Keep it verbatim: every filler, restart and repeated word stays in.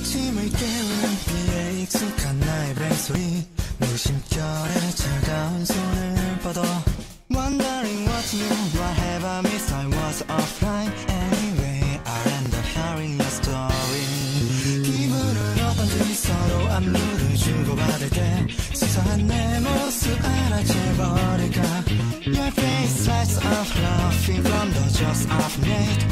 아침을 깨우는 비에 익숙한 나의 벨소리 무심결에 차가운 손을 뻗어 Wondering what's new, what have I missed? I was offline anyway I end up hearing your story 기분은 어떤지 서로 안무를 주고받을 때 수상한 내 모습 알아채버릴까 Your face lights up laughing from the jokes I've made